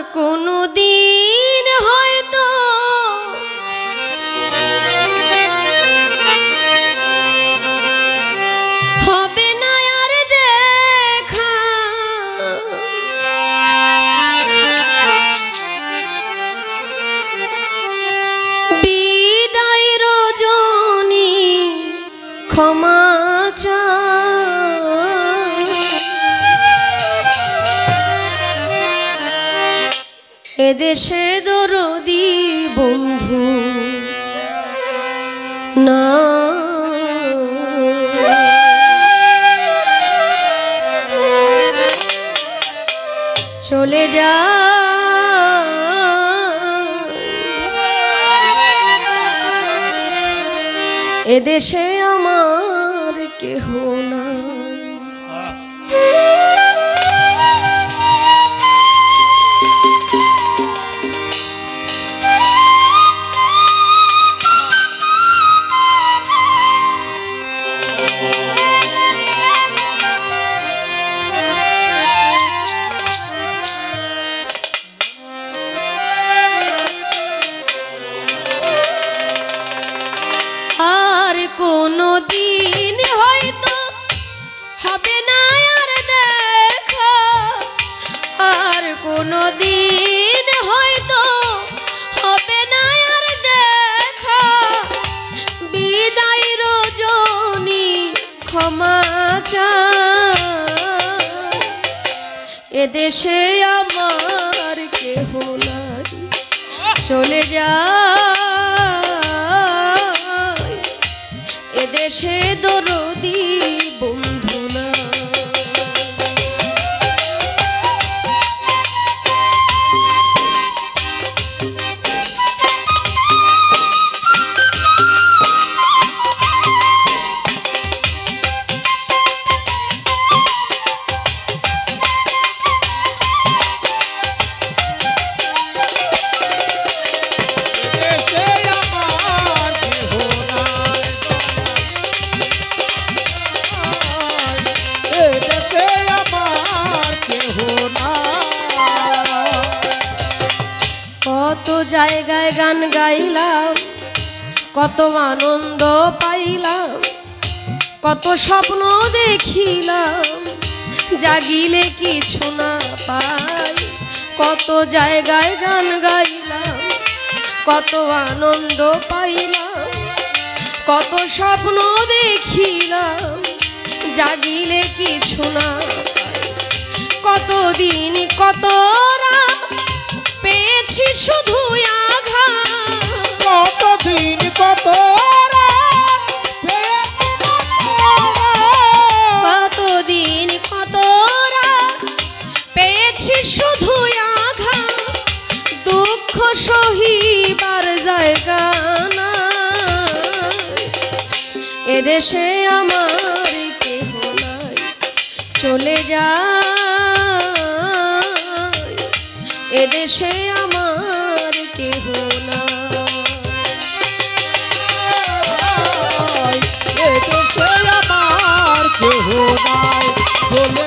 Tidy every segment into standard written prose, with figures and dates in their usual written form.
কোনো দিন হয়তো হবে না আর দেখা, বিদায় রজনী ক্ষমা এদেশে দরদি বন্ধু না চলে যা এদেশে আমার কেহ না। কোনো দিন হয়তো হবে না আর দেখা, আর কোনো দিন হয়তো হবে না আর দেখা, বিদায় রজনী ক্ষমা এদেশে আমার কেহ নাই চলে যা এদেশে দরদি বন্ধু না। কত জায়গায় গান গাইলাম, কত আনন্দ পাইলাম, কত স্বপ্ন দেখিলাম, জাগিলে কিছু না পাই। কত জায়গায় গান গাইলাম, কত আনন্দ পাইলাম, কত স্বপ্ন দেখিলাম, জাগিলে কিছু না পাই। কতদিন কত পেয়েছি শুধু আঘাত, কতদিন কত কতদিন কত পেয়েছি শুধু আঘাত, দুঃখ সহিবার জায়গা না এদেশে আমার কেহ নাই চলে যা এদেশে আমার কেহ না। এদেশে আমার কেহ নাই চলে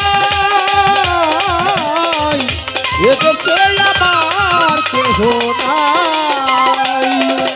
যাই, এদেশে আমার কেহ নাই।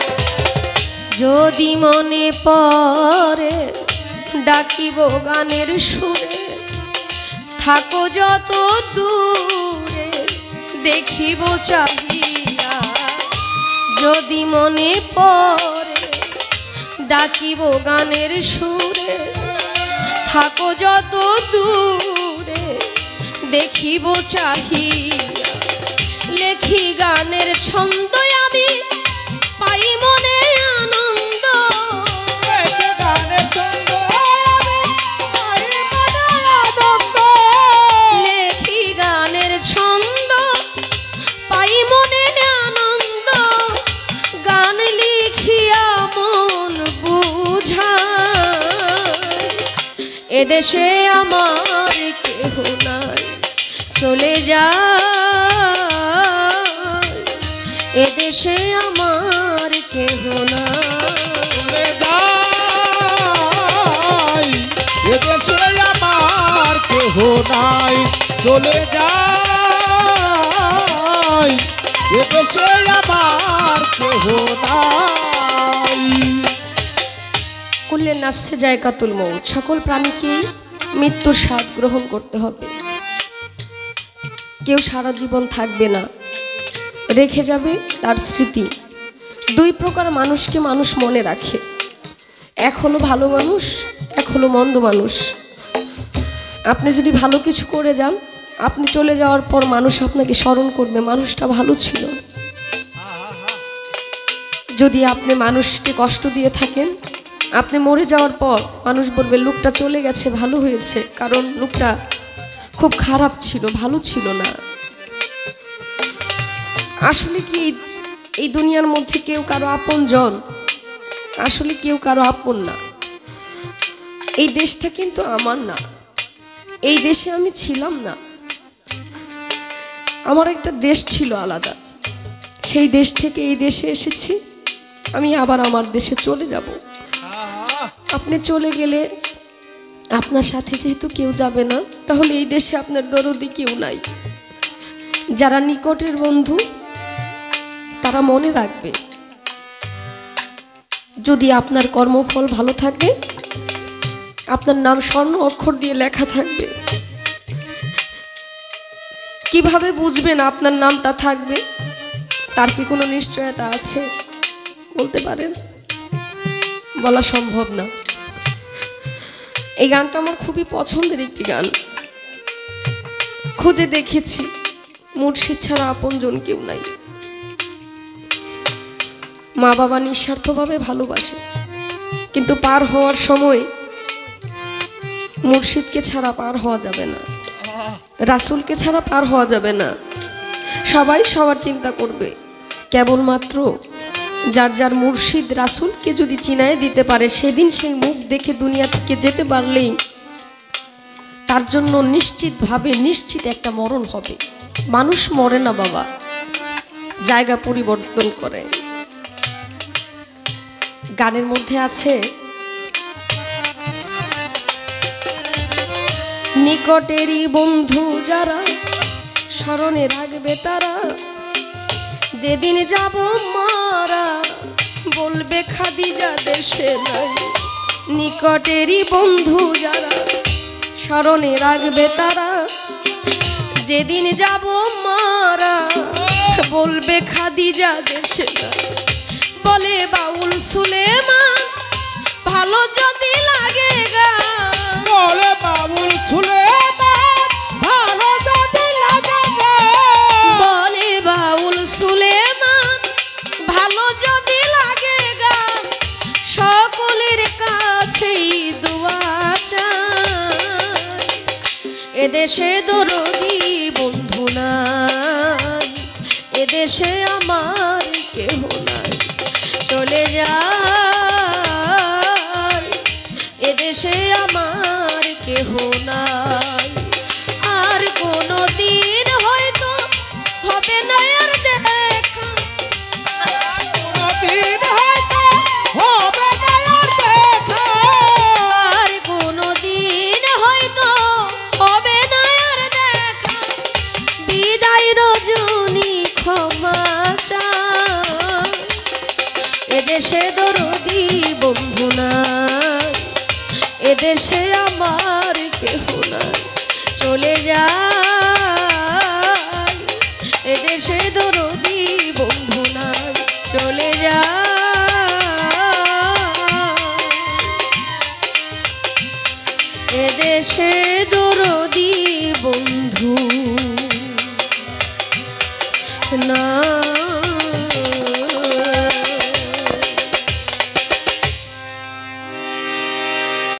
যদি মনে পড়ে ডাকিব গানের সুরে, থাকো যত দূরে দেখিব চাহিয়া। যদি মনে পড়ে ডাকিব গানের সুরে, থাকো যত দূরে দেখিব চাহিয়া। লেখি গানের ছন্দ আমি পাই মনে আনন্দ, লেখি গানের ছন্দ পাই মনে আনন্দ, গান লিখিয়া মন বুঝায় এদেশে আমার কেহ নাই চলে যায় এদেশে আমার কেহ নাই এদেশে আমার কেহ নাই চলে যায় এদেশে আমার কেহ নাই। কুল্লে নাফসে জায়গাতুল মউত, সকল প্রাণীকেই মৃত্যুর স্বাদ গ্রহণ করতে হবে। কেউ সারা জীবন থাকবে না, রেখে যাবে তার স্মৃতি। দুই প্রকার মানুষকে মানুষ মনে রাখে, এক হলো ভালো মানুষ, এক হলো মন্দ মানুষ। আপনি যদি ভালো কিছু করে যান, আপনি চলে যাওয়ার পর মানুষ আপনাকে স্মরণ করবে মানুষটা ভালো ছিল। যদি আপনি মানুষকে কষ্ট দিয়ে থাকেন, আপনি মরে যাওয়ার পর মানুষ বলবে লোকটা চলে গেছে, ভালো হয়েছে, কারণ লোকটা খুব খারাপ ছিল, ভালো ছিল না। আসলে কি এই দুনিয়ার মধ্যে কেউ কারো আপনজন? আসলে কেউ কারো আপন না। এই দেশটা কিন্তু আমার না, এই দেশে আমি ছিলাম না। আমার একটা দেশ ছিল আলাদা, সেই দেশ থেকে এই দেশে এসেছি, আমি আবার আমার দেশে চলে যাব। আপনি চলে গেলে আপনার সাথে যেহেতু কেউ যাবে না, তাহলে এই দেশে আপনার দরদি কেউ নাই। যারা নিকটের বন্ধু তারা মনে রাখবে, যদি আপনার কর্মফল ভালো থাকে, আপনার নাম স্বর্ণ অক্ষর দিয়ে লেখা থাকবে। কিভাবে বুঝবেন আপনার নামটা থাকবে? তার কি কোনো নিশ্চয়তা আছে? বলতে পারেন? বলা সম্ভব না। এই গানটা আমার খুবই পছন্দের একটি গান। খুঁজে দেখেছি, মুর্শিদ ছাড়া আপনজন কেউ নাই। মা বাবা নিঃস্বার্থভাবে ভালোবাসে, কিন্তু পার হওয়ার সময় মুর্শিদকে ছাড়া পার হওয়া যাবে না, রাসূলকে ছাড়া পার হওয়া যাবে না। সবাই সবার চিন্তা করবে, কেবলমাত্র যার যার মুর্শিদ রাসূলকে যদি চিনায় দিতে পারে, সেদিন সেই মুখ দেখে দুনিয়া থেকে যেতে পারলেই তার জন্য নিশ্চিতভাবে নিশ্চিত একটা মরণ হবে। মানুষ মরে না বাবা, জায়গা পরিবর্তন করে। গানের মধ্যে আছে, নিকটেরই বন্ধু যারা স্মরণে রাখবে তারা, যেদিন যাব মারা বলবে খাদিজা দেশে নাই। নিকটেরই বন্ধু যারা স্মরণে রাখবে তারা, যেদিন যাব মারা বলবে খাদিজা দেশে নাই। বলে বাউল সুলেমান ভালো যদি লাগে গান, বলে বাউল সুলেমান ভালো যদি লাগে গান, বলে বাউল সুলেমান ভালো যদি লাগে গান, সকলের কাছেই দোয়া চাই। এদেশে দরদি বন্ধু নাই, এদেশে আমার কেহ নাই। চলে যায় এদেশে আমার কেহ নাই। আর কোনো দিন হয়তো হবে না আর দেখা, কোনদিন হয়তো হবে না আর দেখা, আর কোনো দিন হয়তো হবে না আর দেখা। বিদায় রজনী ক্ষমা চায়, এদেশে দরদি বন্ধু নাই, এদেশে আমার কেহ নাই। চলে যায় এদেশে দরদি বন্ধু নাই, চলে যায় এদেশে দরদি বন্ধু না।